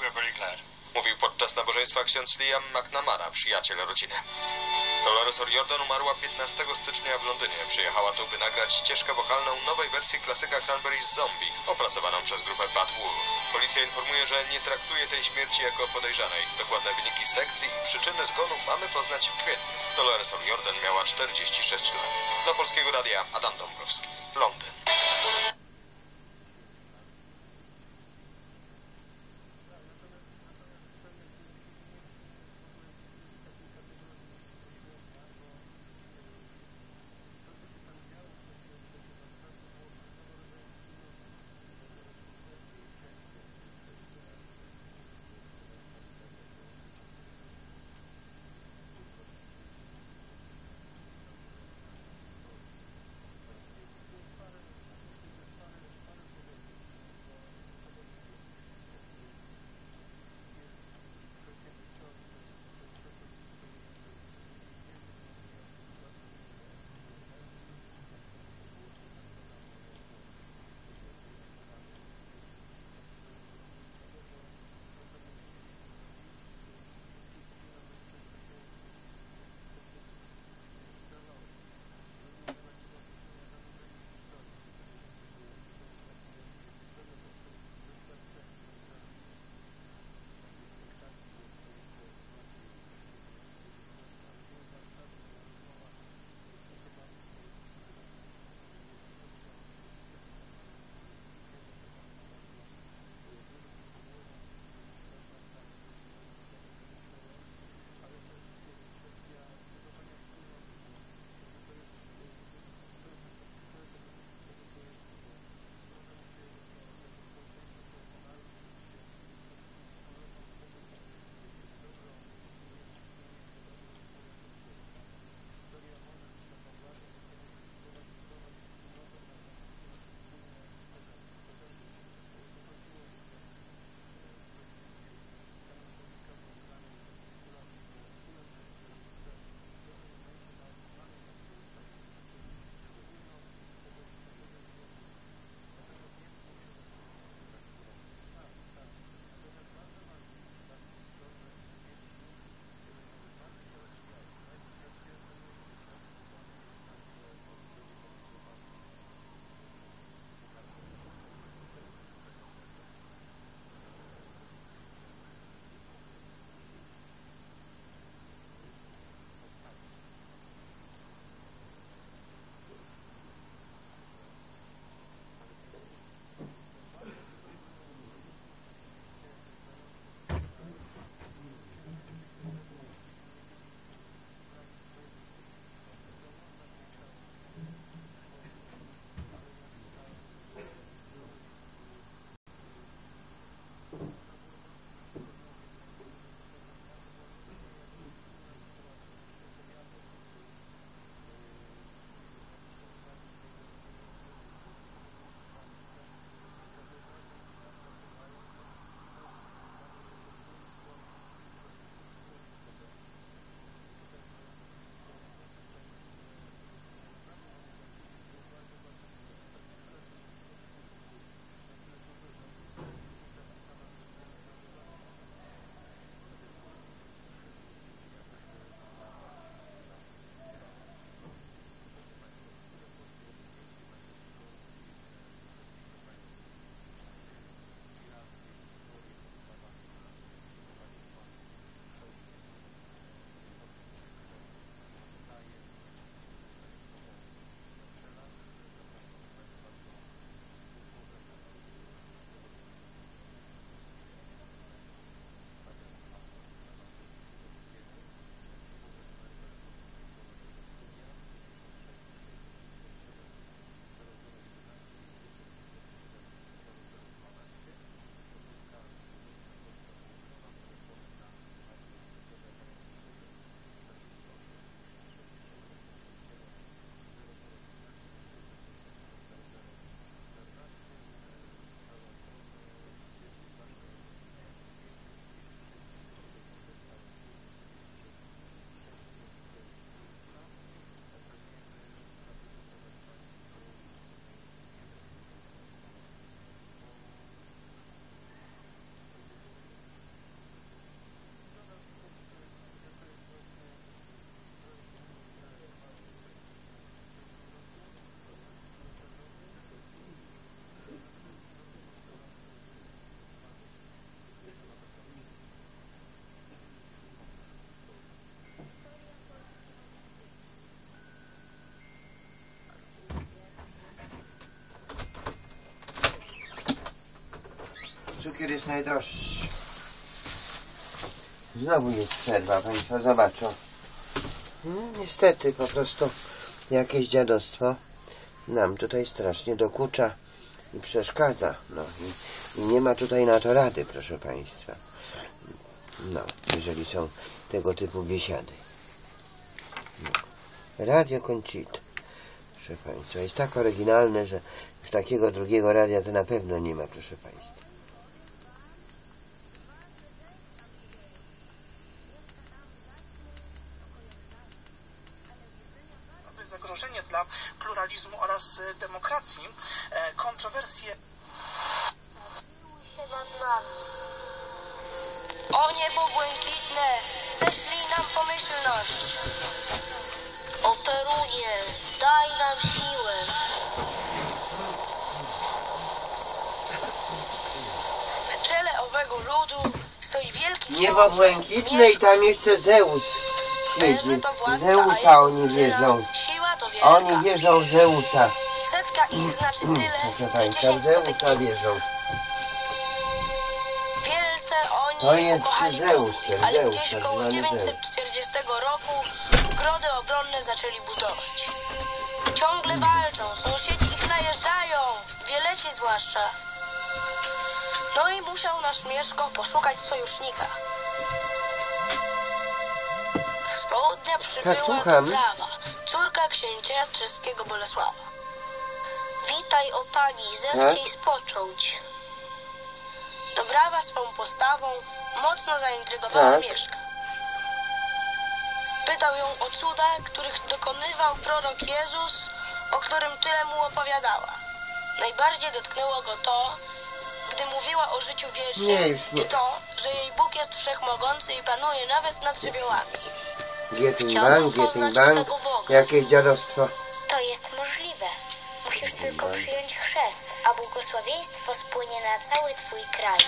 Mówił podczas nabożeństwa ksiądz Liam McNamara, przyjaciel rodziny. Dolores O'Riordan umarła piętnastego stycznia w Londynie. Przyjechała tu, by nagrać ścieżkę wokalną nowej wersji klasyka Cranberries Zombie, opracowaną przez grupę Bad Wolves. Policja informuje, że nie traktuje tej śmierci jako podejrzanej. Dokładne wyniki sekcji i przyczyny zgonu mamy poznać w kwietniu. Dolores O'Riordan miała czterdzieści sześć lat. Dla Polskiego Radia Adam Dąbrowski, Londyn. jest najdroższy. Znowu jest przerwa, Państwo zobaczą. Hmm, niestety, po prostu jakieś dziadostwo nam tutaj strasznie dokucza i przeszkadza. No i, i nie ma tutaj na to rady, proszę Państwa. No, jeżeli są tego typu biesiady. No. Radio Conchita, proszę Państwa, jest tak oryginalne, że już takiego drugiego radia to na pewno nie ma, proszę Państwa. Zagrożenie dla pluralizmu oraz demokracji, kontrowersje się nad nami. O niebo błękitne, ześlij nam pomyślność. O Perunie, daj nam siłę. Na czele owego ludu stoi wielki Niebo błękitne i tam jeszcze Zeus siedzi. Zeusa oni wierzą. Oni wierzą w Zeusa. Setka ich znaczy tyle, proszę Państwa, w Zeusa wierzą. Wielce oni To jest ukochali Zeus, Bogi, ten ale Zeus, gdzieś tak koło zwany dziewięćset czterdziestego roku grody obronne zaczęli budować. Ciągle walczą, sąsiedzi ich najeżdżają, Wieleci zwłaszcza. No i musiał nasz Mieszko poszukać sojusznika. Z południa przybyła słucham. Dobrawa, córka księcia czeskiego Bolesława. Witaj, o pani, zechciej spocząć. Dobrawa swą postawą mocno zaintrygowała Tak. Mieszka. Pytał ją o cuda, których dokonywał prorok Jezus, o którym tyle mu opowiadała. Najbardziej dotknęło go to, gdy mówiła o życiu wiecznym Nie, już nie. i to, że jej Bóg jest wszechmogący i panuje nawet nad żywiołami. Getting Bank, Getting Bank, jakieś dziadostwo. To jest możliwe. Musisz tylko przyjąć chrzest, a błogosławieństwo spłynie na cały twój kraj.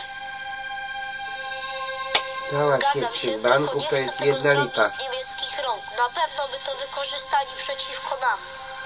Cała sieć tych banków to jest jedna lipa. Z niemieckich rąk. Na pewno by to wykorzystali przeciwko nam.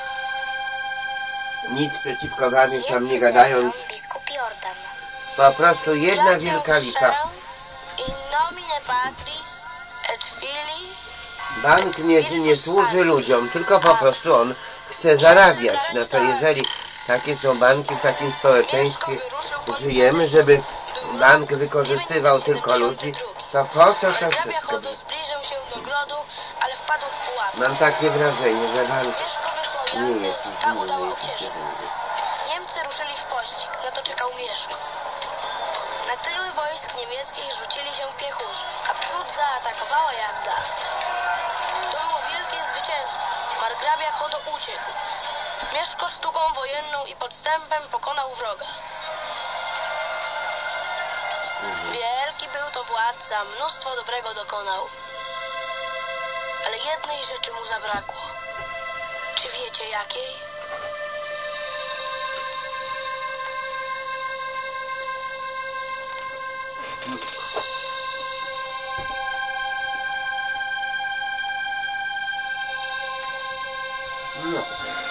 Nic przeciwko wam tam nie gadając. Biskup Jordan. Po prostu jedna wielka lipa. In nomine Patris et Filii. Bank nie, nie służy ludziom, tylko po prostu on chce zarabiać. No to jeżeli takie są banki w takim społeczeństwie, żyjemy, żeby bank wykorzystywał tylko ludzi, to po co to wszystko? Zbliżył się do grodu, ale wpadł w pułapkę. Mam takie wrażenie, że bank nie jest Tam udała ucieczkę. Niemcy ruszyli w pościg, na to czekał Mieszko. Na tyły wojsk niemieckich rzucili się piechurzy, a przód zaatakowała jazda. To było wielkie zwycięstwo. Margrabia Chodo uciekł. Mieszko sztuką wojenną i podstępem pokonał wroga. Wielki był to władca, mnóstwo dobrego dokonał. Ale jednej rzeczy mu zabrakło. Czy wiecie jakiej? No.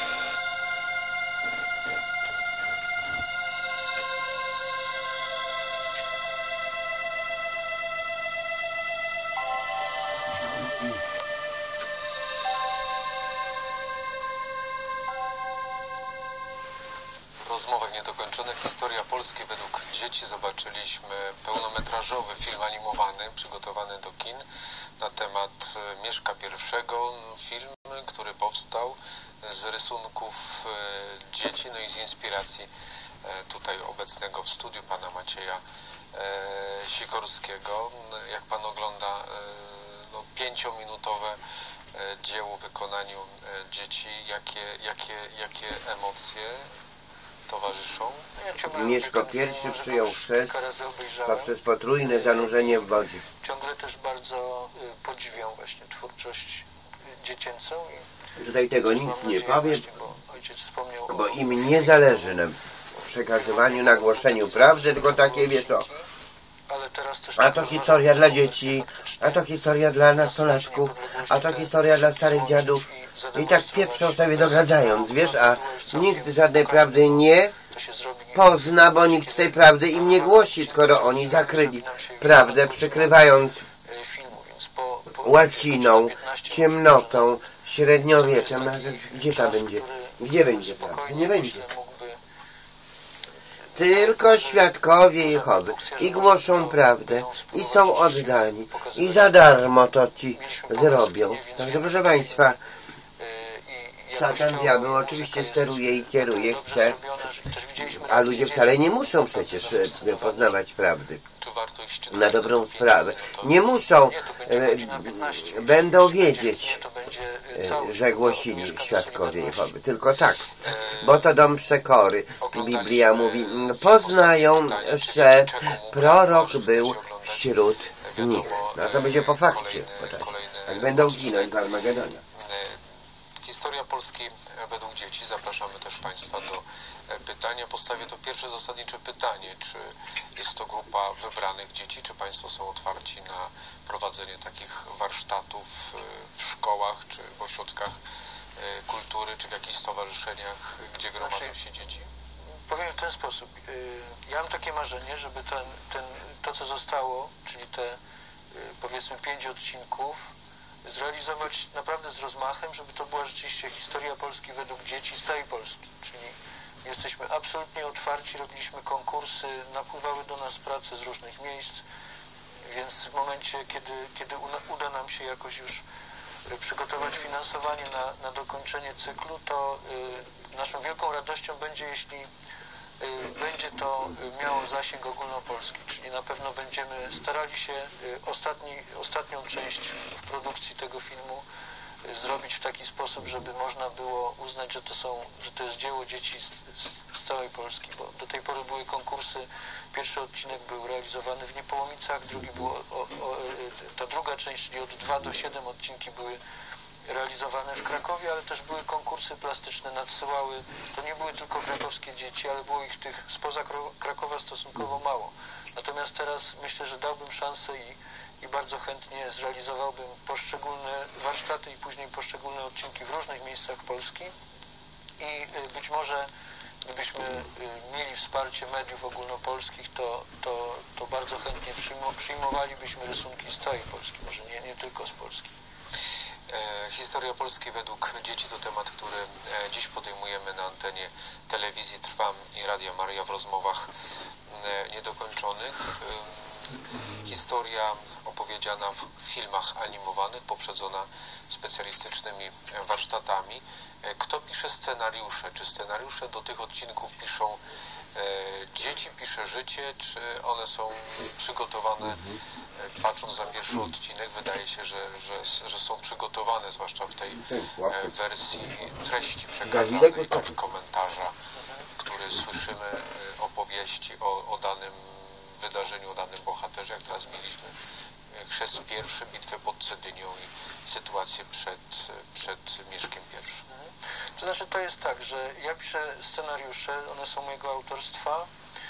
W rozmowach niedokończonych historia Polski według dzieci zobaczyliśmy pełnometrażowy film animowany przygotowany do kin na temat Mieszka pierwszego. Film, który powstał z rysunków dzieci, no i z inspiracji tutaj obecnego w studiu pana Macieja Sikorskiego. Jak pan ogląda no, pięciominutowe dzieło w wykonaniu dzieci, jakie, jakie, jakie emocje towarzyszą? Mieszko pierwszy przyjął chrzest poprzez potrójne zanurzenie w wodzie. Ciągle też bardzo podziwiam właśnie twórczość dziecięcą. I tutaj tego nikt nie powie, bo ojciec wspomniał bo im nie zależy na przekazywaniu, na głoszeniu prawdy, tylko takie wie co. A to historia dla dzieci, a to historia dla nastolatków, a to historia dla starych dziadów. I tak pieprzą sobie dogadzając, wiesz, a nikt żadnej prawdy nie się zrobi. Pozna, bo nikt tej prawdy im nie głosi, skoro oni zakryli prawdę, przykrywając łaciną, ciemnotą, średniowieczem. Gdzie ta będzie? Gdzie będzie prawda? Nie będzie. Tylko świadkowie Jehowy i głoszą prawdę i są oddani i za darmo to ci zrobią. Także proszę Państwa, szatan, diabeł oczywiście steruje i kieruje, chce, a ludzie wcale nie muszą przecież poznawać prawdy na dobrą sprawę. Nie muszą, e, będą wiedzieć, e, że głosili świadkowie Jehowy. Tylko tak, bo to dom przekory. Biblia mówi, poznają, że prorok był wśród nich. No to będzie po fakcie. Tak będą ginąć w Armagedonie. Historia Polski według dzieci. Zapraszamy też Państwa do pytania. Postawię to pierwsze zasadnicze pytanie. Czy jest to grupa wybranych dzieci? Czy Państwo są otwarci na prowadzenie takich warsztatów w szkołach, czy w ośrodkach kultury, czy w jakichś stowarzyszeniach, gdzie gromadzą się dzieci? Powiem w ten sposób. Ja mam takie marzenie, żeby ten, ten, to, co zostało, czyli te powiedzmy pięć odcinków, zrealizować naprawdę z rozmachem, żeby to była rzeczywiście historia Polski według dzieci z całej Polski. Czyli jesteśmy absolutnie otwarci, robiliśmy konkursy, napływały do nas prace z różnych miejsc, więc w momencie, kiedy, kiedy uda nam się jakoś już przygotować finansowanie na, na dokończenie cyklu, to y, naszą wielką radością będzie, jeśli y, będzie to miało zasięg ogólnopolski, czyli na pewno będziemy starali się y, ostatni, ostatnią część w produkcji tego filmu y, zrobić w taki sposób, żeby można było uznać, że to są, że to jest dzieło dzieci z, z, z całej Polski, bo do tej pory były konkursy. Pierwszy odcinek był realizowany w Niepołomicach, drugi był, o, o, o, ta druga część, czyli od dwa do siedem odcinki były realizowane w Krakowie, ale też były konkursy plastyczne, nadsyłały, to nie były tylko krakowskie dzieci, ale było ich tych spoza Krakowa stosunkowo mało. Natomiast teraz myślę, że dałbym szansę i, i bardzo chętnie zrealizowałbym poszczególne warsztaty i później poszczególne odcinki w różnych miejscach Polski i być może gdybyśmy mieli wsparcie mediów ogólnopolskich, to, to, to bardzo chętnie przyjmowalibyśmy rysunki z całej Polski, może nie, nie tylko z Polski. E, historia Polski według dzieci to temat, który e, dziś podejmujemy na antenie telewizji Trwam i Radia Maryja w rozmowach e, niedokończonych. E, historia opowiedziana w filmach animowanych, poprzedzona specjalistycznymi warsztatami. Kto pisze scenariusze? Czy scenariusze do tych odcinków piszą e, dzieci, pisze życie, czy one są przygotowane, e, patrząc na pierwszy odcinek, wydaje się, że, że, że są przygotowane, zwłaszcza w tej e, wersji treści przekazanej, czy komentarza, który słyszymy, e, opowieści o, o danym wydarzeniu, o danym bohaterze, jak teraz mieliśmy chrzest pierwszy, bitwę pod Cedynią i sytuację przed, przed Mieszkiem pierwszym. To znaczy to jest tak, że ja piszę scenariusze, one są mojego autorstwa.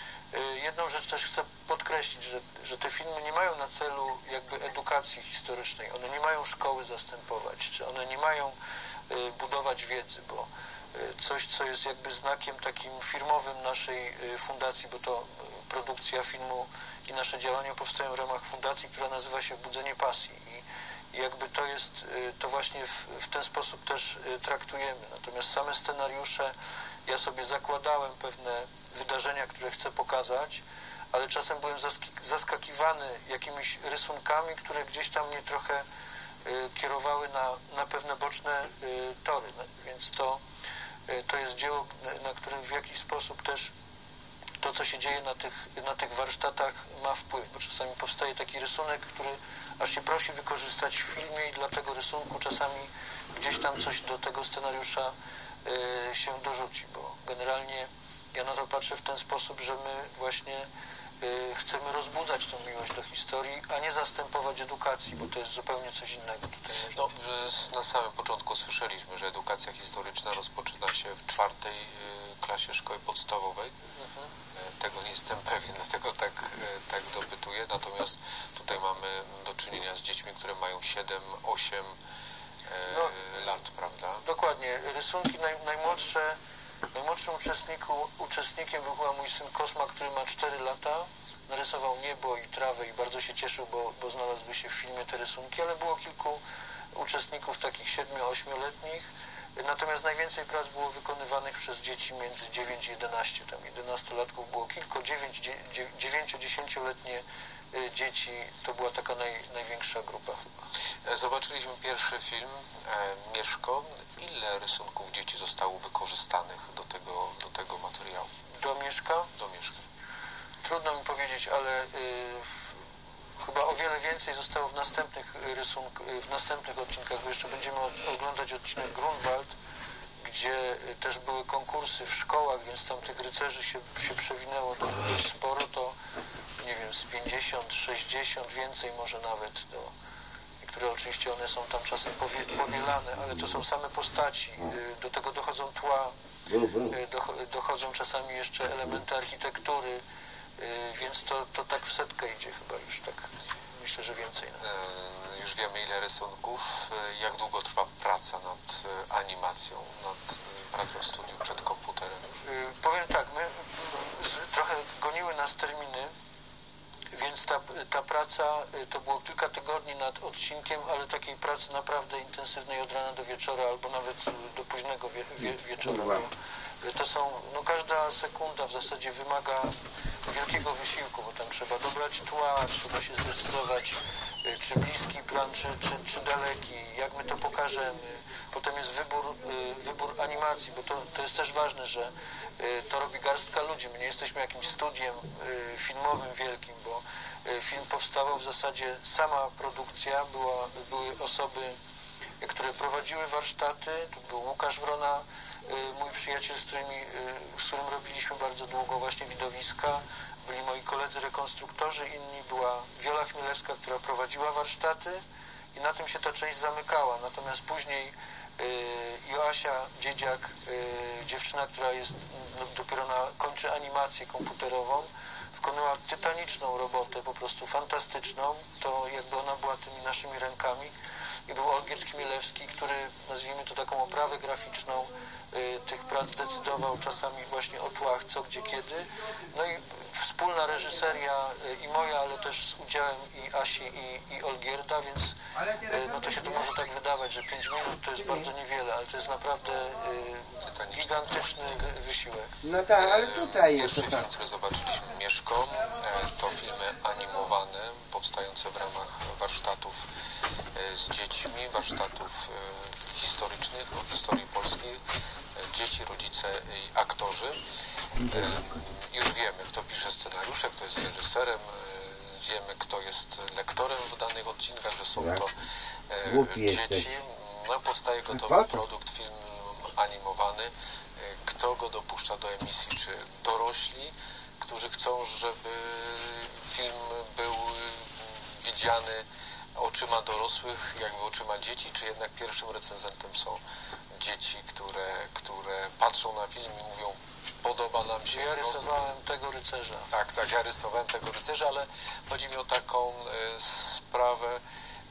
Jedną rzecz też chcę podkreślić, że, że te filmy nie mają na celu jakby edukacji historycznej, one nie mają szkoły zastępować, czy one nie mają budować wiedzy, bo coś, co jest jakby znakiem takim firmowym naszej fundacji, bo to produkcja filmu i nasze działania powstają w ramach fundacji, która nazywa się Budzenie Pasji i, i jakby to jest, to właśnie w, w ten sposób też traktujemy. Natomiast same scenariusze, ja sobie zakładałem pewne wydarzenia, które chcę pokazać, ale czasem byłem zaskakiwany jakimiś rysunkami, które gdzieś tam mnie trochę kierowały na, na pewne boczne tory, więc to, to jest dzieło, na którym w jakiś sposób też to, co się dzieje na tych, na tych warsztatach, ma wpływ, bo czasami powstaje taki rysunek, który aż się prosi wykorzystać w filmie i dla tego rysunku czasami gdzieś tam coś do tego scenariusza y, się dorzuci, bo generalnie ja na to patrzę w ten sposób, że my właśnie y, chcemy rozbudzać tą miłość do historii, a nie zastępować edukacji, bo to jest zupełnie coś innego. Tutaj no, na samym początku słyszeliśmy, że edukacja historyczna rozpoczyna się w czwartej y, klasie szkoły podstawowej. Mhm. Tego nie jestem pewien, dlatego tak, tak dopytuję. Natomiast tutaj mamy do czynienia z dziećmi, które mają siedem, osiem no, lat, prawda? Dokładnie. Rysunki naj, najmłodsze Najmłodszym uczestniku, uczestnikiem był chyba mój syn Kosma, który ma cztery lata. Narysował niebo i trawę i bardzo się cieszył, bo, bo znalazły się w filmie te rysunki, ale było kilku uczestników takich siedmiu-ośmioletnich. Natomiast najwięcej prac było wykonywanych przez dzieci między dziewięć i jedenaście. Tam jedenastolatków było kilku, dziewięcio-dziesięcioletnie dzieci to była taka naj, największa grupa chyba. Zobaczyliśmy pierwszy film e, Mieszko. Ile rysunków dzieci zostało wykorzystanych do tego, do tego materiału? Do Mieszka? Do Mieszka. Trudno mi powiedzieć, ale y, chyba o wiele więcej zostało w następnych rysunk, w następnych odcinkach, bo jeszcze będziemy oglądać odcinek Grunwald, gdzie też były konkursy w szkołach, więc tam tych rycerzy się, się przewinęło dość sporo, to nie wiem, z pięćdziesiąt, sześćdziesiąt, więcej może nawet, do, które oczywiście one są tam czasem powie, powielane, ale to są same postaci, do tego dochodzą tła, dochodzą czasami jeszcze elementy architektury, więc to, to tak w setkę idzie chyba już tak, myślę, że więcej. No. Już wiemy ile rysunków, jak długo trwa praca nad animacją, nad pracą w studiu przed komputerem? Powiem tak, my trochę goniły nas terminy, więc ta, ta praca to było kilka tygodni nad odcinkiem, ale takiej pracy naprawdę intensywnej od rana do wieczora, albo nawet do późnego wie, wie, wieczora. To są, no każda sekunda w zasadzie wymaga wielkiego wysiłku, bo tam trzeba dobrać tła, trzeba się zdecydować, czy bliski plan, czy, czy, czy daleki, jak my to pokażemy. Potem jest wybór, wybór animacji, bo to, to jest też ważne, że to robi garstka ludzi. My nie jesteśmy jakimś studiem filmowym wielkim, bo film powstawał w zasadzie, sama produkcja, była, były osoby, które prowadziły warsztaty. Tu był Łukasz Wrona, mój przyjaciel, z, którymi, z którym robiliśmy bardzo długo właśnie widowiska. Byli moi koledzy rekonstruktorzy, inni była Wiola Chmielewska, która prowadziła warsztaty i na tym się ta część zamykała. Natomiast później Joasia Dziedziak, dziewczyna, która jest dopiero na, kończy animację komputerową, wykonała tytaniczną robotę, po prostu fantastyczną. To jakby ona była tymi naszymi rękami. I był Olgierd Chmielewski, który, nazwijmy to taką oprawę graficzną y, tych prac decydował czasami właśnie o tłach, co, gdzie, kiedy. No i wspólna reżyseria y, i moja, ale też z udziałem i Asi i, i Olgierda, więc y, no to się tu może tak wydawać, że pięć minut to jest bardzo niewiele, ale to jest naprawdę y, gigantyczny wy, wysiłek. No tak, ale tutaj jest Pierwszy film, który zobaczyliśmy, Mieszko, to filmy animowane, powstające w ramach warsztatów z dziećmi, warsztatów historycznych o historii polskiej, dzieci, rodzice i aktorzy. Już wiemy, kto pisze scenariusze, kto jest reżyserem, wiemy, kto jest lektorem w danych odcinkach, że są to dzieci. No, powstaje gotowy produkt, film animowany. Kto go dopuszcza do emisji? Czy dorośli, którzy chcą, żeby film był widziany oczyma dorosłych, jakby oczyma dzieci, czy jednak pierwszym recenzentem są dzieci, które, które patrzą na film i mówią, podoba nam się. Ja rysowałem tego rycerza. Tak, tak, ja rysowałem tego rycerza, ale chodzi mi o taką e, sprawę e,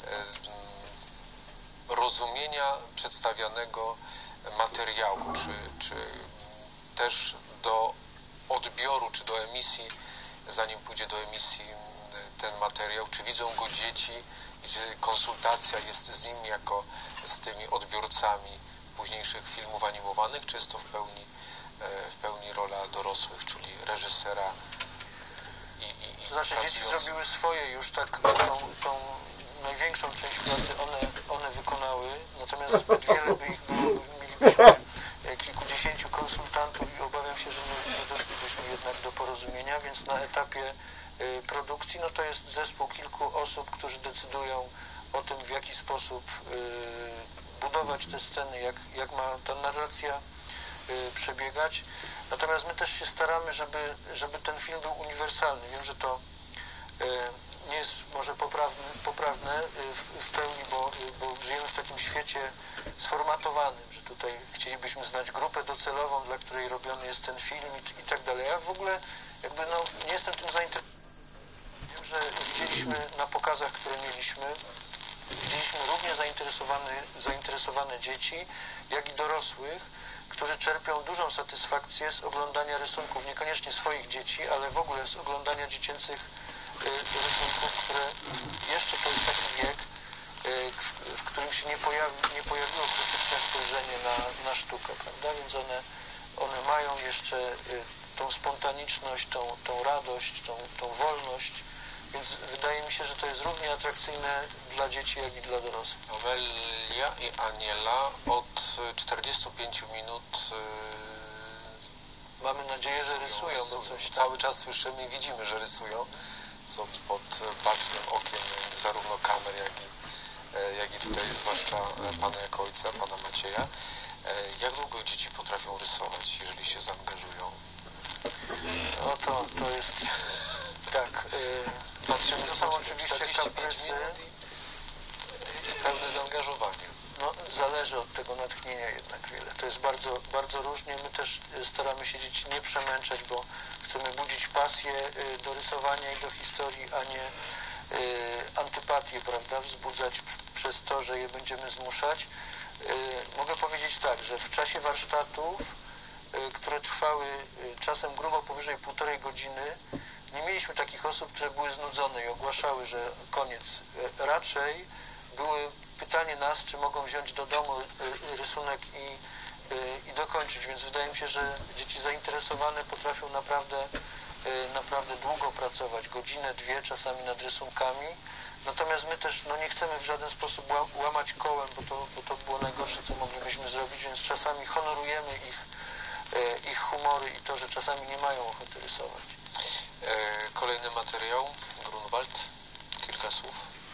rozumienia przedstawianego materiału, czy, czy też do odbioru, czy do emisji, zanim pójdzie do emisji ten materiał, czy widzą go dzieci, i czy konsultacja jest z nimi jako z tymi odbiorcami późniejszych filmów animowanych, czy jest to w pełni, w pełni rola dorosłych, czyli reżysera i, i, i to znaczy dzieci zrobiły swoje już tak, tą, tą największą część pracy one, one wykonały, natomiast zbyt wiele by ich było, mielibyśmy kilkudziesięciu konsultantów i obawiam się, że nie, nie doszlibyśmy jednak do porozumienia, więc na etapie y, produkcji, no to jest zespół kilku osób, którzy decydują o tym, w jaki sposób y, budować te sceny, jak, jak ma ta narracja y, przebiegać. Natomiast my też się staramy, żeby, żeby ten film był uniwersalny. Wiem, że to y, nie jest może poprawne, poprawne w, w pełni, bo, bo żyjemy w takim świecie sformatowanym, że tutaj chcielibyśmy znać grupę docelową, dla której robiony jest ten film i, i tak dalej. Ja w ogóle jakby no, nie jestem tym zainteresowany. Wiem, że widzieliśmy na pokazach, które mieliśmy, widzieliśmy równie zainteresowane, zainteresowane dzieci, jak i dorosłych, którzy czerpią dużą satysfakcję z oglądania rysunków, niekoniecznie swoich dzieci, ale w ogóle z oglądania dziecięcych rysunków, które jeszcze to jest taki wiek, w, w którym się nie, pojawi, nie pojawiło krytyczne spojrzenie na, na sztukę, prawda? Więc one, one mają jeszcze tą spontaniczność, tą, tą radość, tą, tą wolność, więc wydaje mi się, że to jest równie atrakcyjne dla dzieci, jak i dla dorosłych. Amelia i Aniela od czterdziestu pięciu minut yy, mamy nadzieję, że rysują, rysują. Bo coś tam... Cały czas słyszymy i widzimy, że rysują. Są pod bacznym okiem zarówno kamer, jak i, jak i tutaj zwłaszcza pana jako ojca, pana Macieja. Jak długo dzieci potrafią rysować, jeżeli się zaangażują? No to, to jest tak. Patrzymy, to są oczywiście kaprysy i pełne zaangażowanie. No, zależy od tego natchnienia jednak wiele. To jest bardzo, bardzo różnie. My też staramy się dzieci nie przemęczać, bo chcemy budzić pasję do rysowania i do historii, a nie antypatię, prawda, wzbudzać przez to, że je będziemy zmuszać. Mogę powiedzieć tak, że w czasie warsztatów, które trwały czasem grubo powyżej półtorej godziny, nie mieliśmy takich osób, które były znudzone i ogłaszały, że koniec. Raczej były pytanie nas, czy mogą wziąć do domu rysunek i, i dokończyć, więc wydaje mi się, że dzieci zainteresowane potrafią naprawdę, naprawdę długo pracować, godzinę, dwie czasami nad rysunkami. Natomiast my też no, nie chcemy w żaden sposób łamać kołem, bo to, bo to było najgorsze, co moglibyśmy zrobić, więc czasami honorujemy ich, ich humory i to, że czasami nie mają ochoty rysować. Kolejny materiał, Grunwald, kilka słów.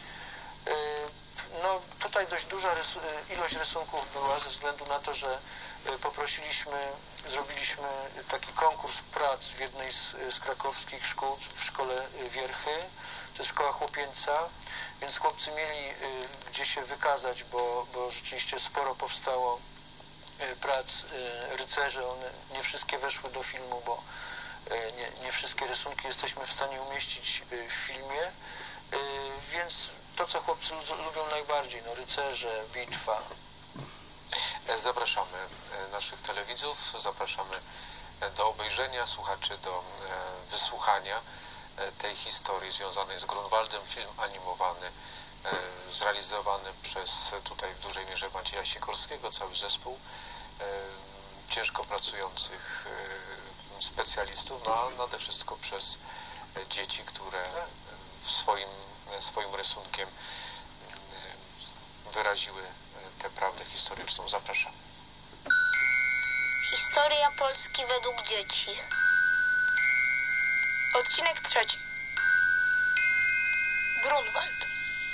No tutaj dość duża rysu ilość rysunków była ze względu na to, że poprosiliśmy, zrobiliśmy taki konkurs prac w jednej z, z krakowskich szkół, w szkole Wierchy, to jest szkoła chłopięca, więc chłopcy mieli gdzie się wykazać, bo, bo rzeczywiście sporo powstało prac rycerzy, one nie wszystkie weszły do filmu, bo nie, nie wszystkie rysunki jesteśmy w stanie umieścić w filmie, więc to, co chłopcy lubią najbardziej, no rycerze, bitwa. Zapraszamy naszych telewidzów, zapraszamy do obejrzenia, słuchaczy do wysłuchania tej historii związanej z Grunwaldem. Film animowany, zrealizowany przez tutaj w dużej mierze Macieja Sikorskiego, cały zespół ciężko pracujących specjalistów, no a nade wszystko przez dzieci, które w swoim, swoim rysunkiem wyraziły tę prawdę historyczną. Zapraszam. Historia Polski według dzieci. Odcinek trzeci. Grunwald.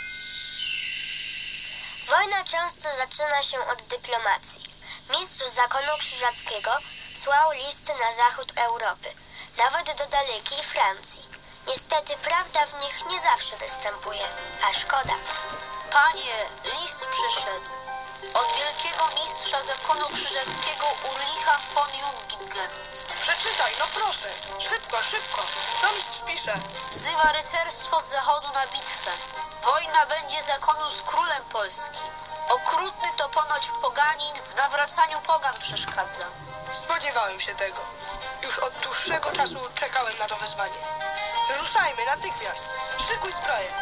Wojna często zaczyna się od dyplomacji. Mistrz zakonu krzyżackiego słał listy na zachód Europy, nawet do dalekiej Francji. Niestety prawda w nich nie zawsze występuje, a szkoda. Panie, list przyszedł od wielkiego mistrza zakonu krzyżackiego Ulricha von Jungingen. Przeczytaj, no proszę, szybko, szybko. Co mistrz pisze? Wzywa rycerstwo z zachodu na bitwę. Wojna będzie zakonu z królem Polski. Okrutny to ponoć poganin w nawracaniu pogan przeszkadza. Spodziewałem się tego. Już od dłuższego czasu czekałem na to wezwanie. Ruszajmy natychmiast. Szykuj zbroję.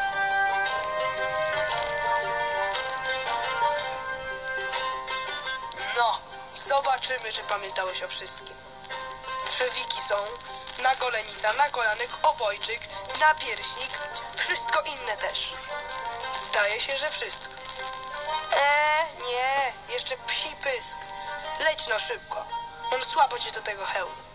No, zobaczymy, czy pamiętałeś o wszystkim. Trzewiki są, nagolenica, nakolanek, obojczyk, napierśnik, wszystko inne też. Zdaje się, że wszystko. Eee, nie, jeszcze psi pysk. Leć no szybko. Mam słabo cię do tego hełmu.